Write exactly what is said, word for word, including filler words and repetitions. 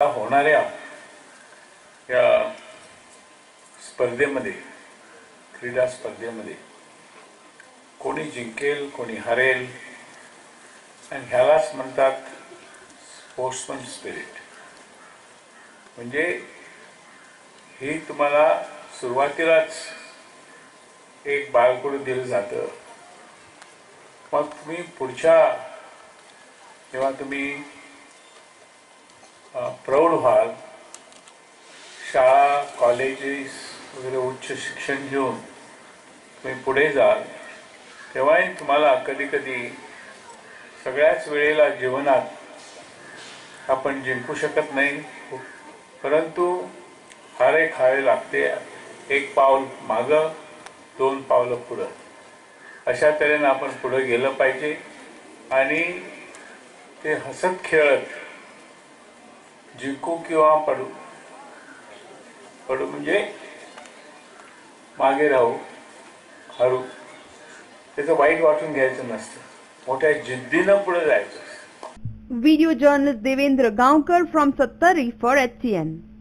होणाऱ्या या स्पर्धेमध्ये क्रीडा स्पर्धेमध्ये कोणी जिंकेल कोणी हरेल आणि ह्यालाच म्हणतात स्पोर्ट्समन स्पिरिट. म्हणजे ही तुम्हाला सुरुवातीलाच एक बाळकडू दिलं जातं. मग तुम्ही पुढच्या जेव्हा तुम्ही प्रौढ व्हाल, शाळा कॉलेजेस वगैरे उच्च शिक्षण घेऊन तुम्ही पुढे जाल, तेव्हाही तुम्हाला कधी कधी सगळ्याच वेळेला जीवनात आपण जिंकू शकत नाही, परंतु हारे खावे लागते. एक पाऊल मागं दोन पावलं पुढं, अशा तऱ्हेनं आपण पुढे गेलं पाहिजे आणि ते हसत खेळत जिंकू किंवा पडू पडू म्हणजे मागे राहू हरू त्याचं वाईट वाटून घ्यायचं नसतं, मोठ्या जिद्दीनं पुढे जायचं. Video journalist Devendra Gaonkar from Sattari for H C N.